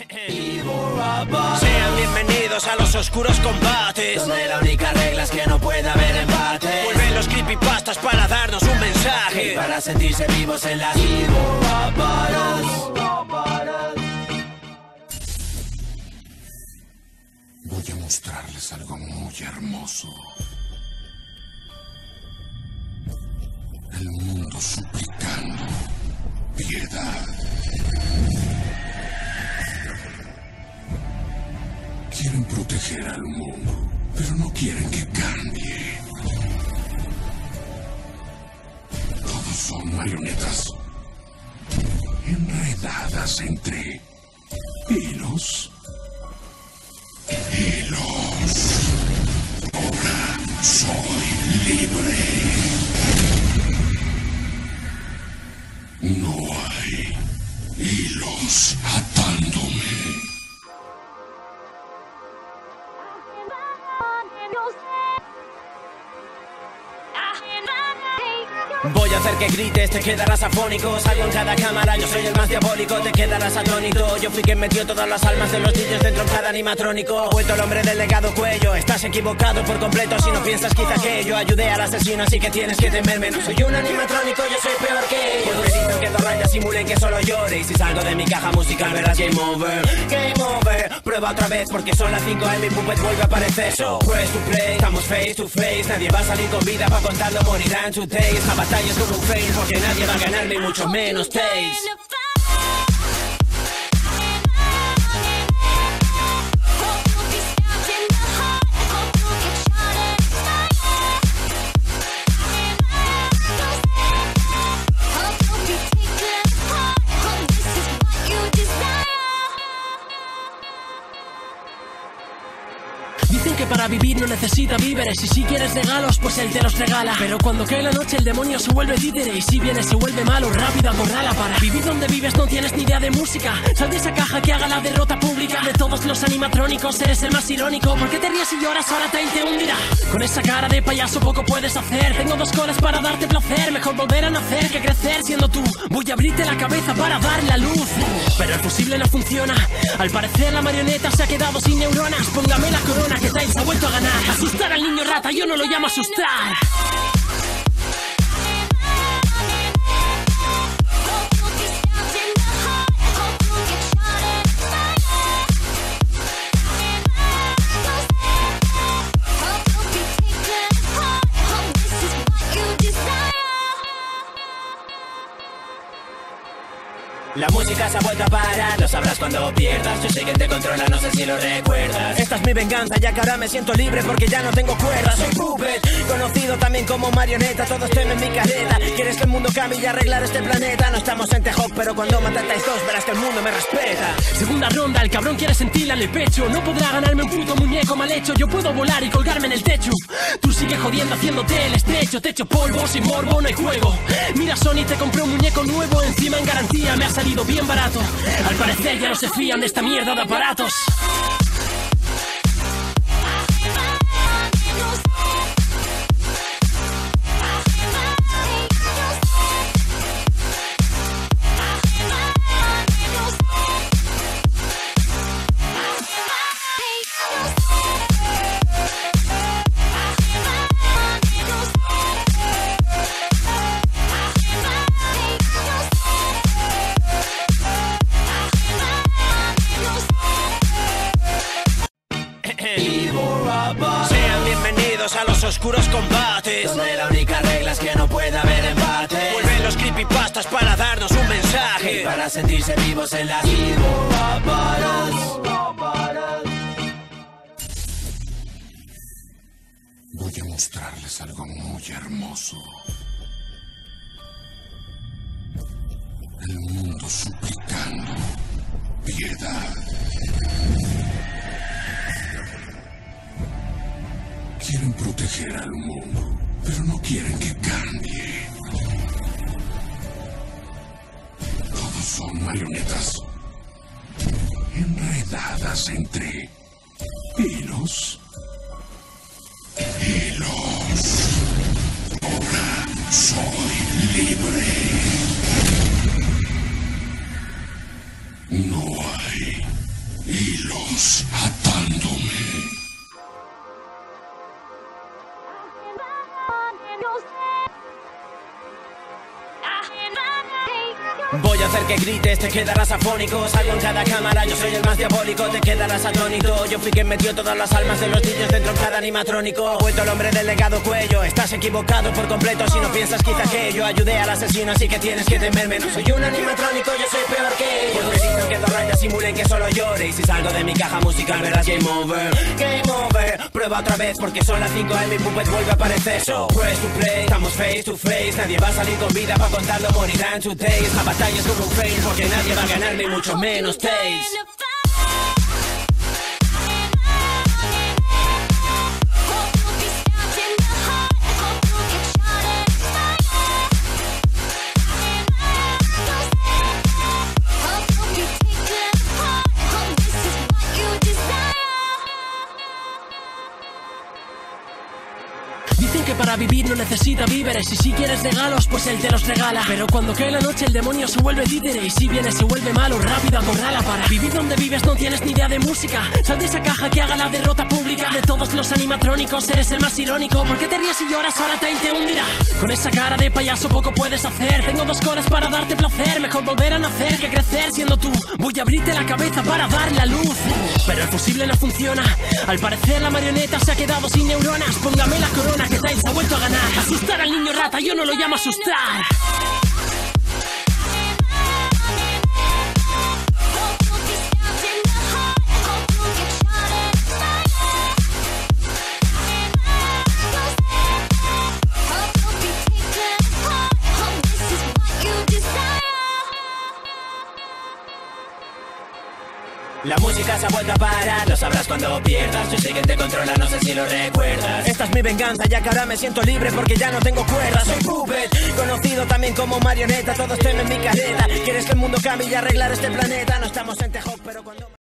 Sean bienvenidos a los oscuros combates, donde la única regla es que no puede haber empate. Vuelven los creepypastas para darnos un mensaje, y para sentirse vivos en las Evil Rap Battles. Voy a mostrarles algo muy hermoso. El mundo suplicando piedad. Quieren proteger al mundo, pero no quieren que cambie. Todos son marionetas, enredadas entre hilos. Ahora soy libre. No hay hilos atándome. Voy a hacer que grites, te quedarás afónico. Salgo en cada cámara, yo soy el más diabólico. Te quedarás atónito, yo fui quien metió todas las almas de los DJs dentro en cada animatrónico. Vuelto el hombre del legado cuello, estás equivocado por completo. Si no piensas quizá que yo ayudé al asesino, así que tienes que temerme. No soy un animatrónico, yo soy peor que ellos. Por delito que dos rayas simulen que solo llore. Y si salgo de mi caja musical verás game over. Game over, prueba otra vez porque son las 5 y mi puppet vuelve a aparecer. So, press to play, estamos face to face. Nadie va a salir con vida pa' contarlo, morirán today. Esta batalla es como un fail, porque nadie va a ganar ni mucho menos Taze. Dicen que para vivir no necesita víveres, y si quieres regalos pues él te los regala. Pero cuando cae la noche el demonio se vuelve títere, y si viene se vuelve malo, rápido acorrala. Para vivir donde vives no tienes ni idea de música. Sal de esa caja que haga la derrota pública. De todos los animatrónicos eres el más irónico. ¿Por qué te ríes y lloras? Ahora te hundirá. Con esa cara de payaso poco puedes hacer. Tengo 2 colas para darte placer. Mejor volver a nacer que crecer siendo tú. Voy a abrirte la cabeza para dar la luz, pero el fusible no funciona. Al parecer la marioneta se ha quedado sin neuronas. Póngame la corona que Tails ha vuelto a ganar. Asustar al niño rata, yo no lo llamo asustar. La música se ha vuelto a parar, lo sabrás cuando pierdas. Yo sé que te controla, no sé si lo recuerdas. Esta es mi venganza, ya que ahora me siento libre porque ya no tengo cuerdas. Soy puppet, conocido también como marioneta. Todos temen mi careta. ¿Quieres que el mundo cambie y arreglar este planeta? No estamos en T-Hawk, pero cuando matáis 2 verás que el mundo me respeta. Segunda ronda, el cabrón quiere sentirla en el pecho. No podrá ganarme un puto muñeco mal hecho. Yo puedo volar y colgarme en el techo. Tú sigue jodiendo haciéndote el estrecho. Te echo polvo, sin morbo no hay juego. Mira Sony, te compré un muñeco nuevo. Encima en garantía me ha salido bien barato. Al parecer ya no se fían de esta mierda de aparatos. Sean bienvenidos a los oscuros combates, donde la única regla es que no puede haber empate. Vuelven los creepypastas para darnos un mensaje, y para sentirse vivos en las Evil Rap Battles. Voy a mostrarles algo muy hermoso. El mundo suplicando piedad. Quieren proteger al mundo, pero no quieren que cambie. Todos son marionetas, enredadas entre hilos. Ahora soy libre. No hay hilos atándome. Voy a hacer que grites, te quedarás afónico. Salgo en cada cámara, yo soy el más diabólico. Te quedarás atónito, yo fui quien metió todas las almas de los niños dentro en cada animatrónico. Ha vuelto el hombre del legado cuello. Estás equivocado por completo si no piensas quizá que yo ayudé al asesino, así que tienes que temerme. No soy un animatrónico, yo soy peor que ellos. Porque dicen que dos rayas simulen que solo llore. Y si salgo de mi caja musical verás game over. Game over, prueba otra vez porque son las 5 y mi puppet vuelve a aparecer. So, press to play, estamos face to face. Nadie va a salir con vida para contarlo, morirán today. La batalla es como un fail porque nadie va a ganarme, mucho menos Taze. Dicen que para vivir no necesita víveres y si quieres regalos pues él te los regala. Pero cuando cae la noche el demonio se vuelve títere y si viene se vuelve malo, rápido acorrala. Para vivir donde vives no tienes ni idea de música. Sal de esa caja que haga la derrota pública. De todos los animatrónicos eres el más irónico. ¿Por qué te ríes y lloras? Ahora te hundirá. Con esa cara de payaso poco puedes hacer. Tengo 2 coras para darte placer. Mejor volver a nacer que crecer siendo tú. Voy a abrirte la cabeza para dar la luz. Pero el fusible no funciona. Al parecer la marioneta se ha quedado sin neuronas. Póngame la corona que Tails ha vuelto a ganar. Asustar al niño rata, yo no lo llamo asustar. La música se ha vuelto a parar, lo sabrás cuando pierdas. Yo sé que te controla, no sé si lo recuerdas. Esta es mi venganza, ya que ahora me siento libre porque ya no tengo cuerdas. Soy puppet, conocido también como marioneta. Todos temen mi careta. Quieres que el mundo cambie y arreglar este planeta. No estamos en Tejoc, pero cuando...